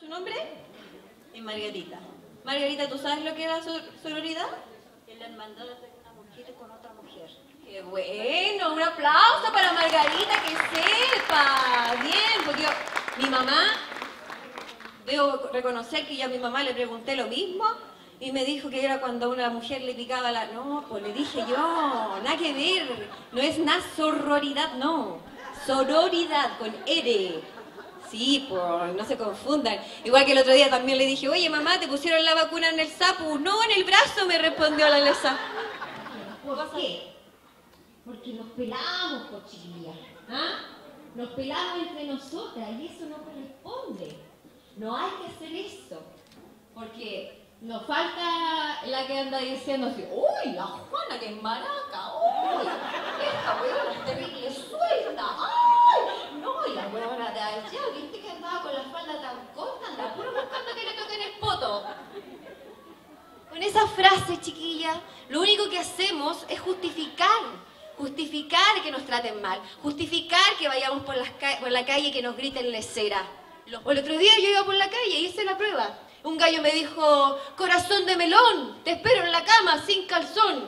¿Su nombre? Es Margarita. Margarita, ¿tú sabes lo que es la sororidad? Es la hermandad de una mujer con otra mujer. ¡Qué bueno! Un aplauso para Margarita, que sepa. Bien, porque mi mamá, debo reconocer que yo a mi mamá le pregunté lo mismo y me dijo que era cuando a una mujer le picaba la... No, pues le dije yo, nada que ver. No es una sororidad, no. Sororidad, con R. Sí, pues no se confundan. Igual que el otro día también le dije, oye mamá, ¿te pusieron la vacuna en el sapo? No, en el brazo, me respondió la Lesa. ¿Por qué? Porque nos pelamos, cochillas. ¿Ah? Nos pelamos entre nosotras y eso no corresponde. No hay que hacer eso. Porque nos falta la que anda diciendo así, ¡uy, la Juana que es maraca! ¡Uy, esta huevona es terrible suelta! ¡Ay! No, y la huevona de allá, ¿viste que andaba con la falda tan corta? Anda puro buscando que le toquen el poto. Con esa frase, chiquilla, lo único que hacemos es justificar que nos traten mal, justificar que vayamos por la calle y que nos griten lesera. El otro día yo iba por la calle y hice la prueba. Un gallo me dijo, corazón de melón, te espero en la cama sin calzón.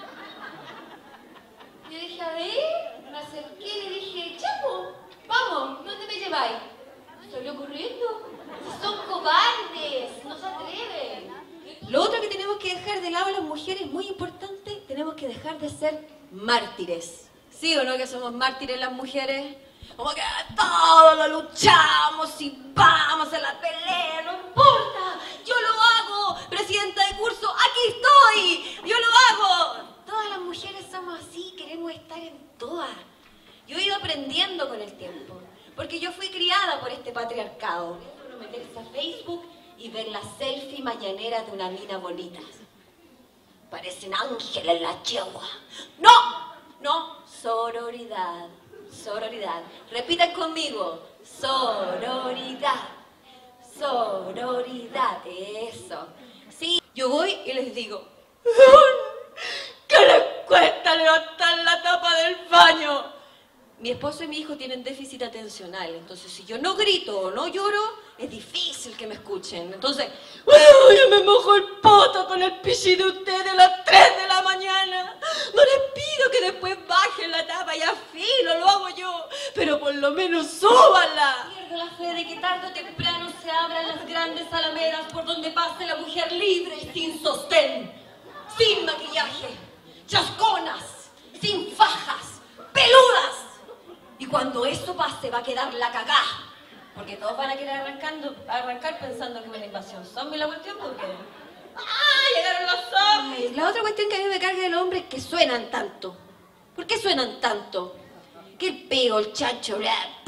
Yo dije, a ver, me acerqué y le dije, chapo, vamos, ¿dónde me lleváis? Salió corriendo. Son cobardes, no se atreven. Lo otro que tenemos que dejar de lado las mujeres, muy importante, tenemos que dejar de ser mártires. ¿Sí o no que somos mártires las mujeres? Como que todo lo luchamos y vamos a la pelea, no importa, yo lo hago, presidenta de curso, aquí estoy, yo lo hago. Todas las mujeres somos así, queremos estar en todas. Yo he ido aprendiendo con el tiempo, porque yo fui criada por este patriarcado. Uno meterse a Facebook y ver la selfie mañanera de una mina bonita. Parecen ángeles la yegua. No, sororidad. Sororidad. Repitan conmigo. Sororidad. Sororidad. Eso. Sí, yo voy y les digo, ¿qué les cuesta levantar la tapa del baño? Mi esposo y mi hijo tienen déficit atencional, entonces si yo no grito o no lloro, es difícil que me escuchen. Entonces, yo me mojo el poto con el pichi de ustedes a las 3 de la mañana. No les pido que después bajen la tapa y afilo, lo hago yo, pero por lo menos súbanla. Pierdo la fe de que tarde o temprano se abran las grandes alamedas por donde pase la mujer libre y sin sostén, sin maquillaje, chasconas, sin fajas, peludas. Y cuando eso pase va a quedar la cagá. Porque todos van a querer arrancar pensando que es una invasión zombie la cuestión porque... ¡Ah! ¡Llegaron los zombies! La otra cuestión que a mí me carga del hombre es que suenan tanto. ¿Por qué suenan tanto? Que el pego, el chancho...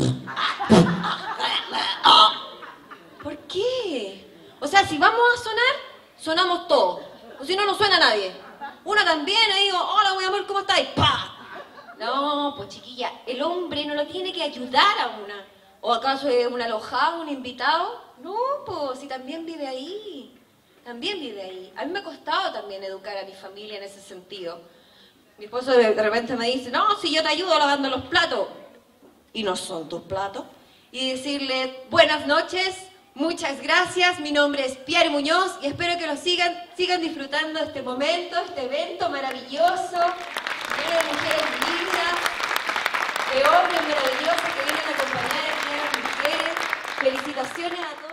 ¿Por qué? O sea, si vamos a sonar, sonamos todos. O si no, no suena nadie. Una también, ahí digo, hola, mi amor, ¿cómo estáis? ¡Pah! No, pues chiquilla, el hombre no lo tiene que ayudar a una. ¿O acaso es un alojado, un invitado? No, pues si también vive ahí. También vive ahí. A mí me ha costado también educar a mi familia en ese sentido. Mi esposo de repente me dice, no, si yo te ayudo lavando los platos. Y no son tus platos. Y decirle, buenas noches, muchas gracias, mi nombre es Pierre Muñoz y espero que lo sigan disfrutando de este momento, este evento maravilloso. Lleno de mujeres lindas, de hombres maravillosos que vienen a acompañar aquí a las mujeres. Felicitaciones a todos.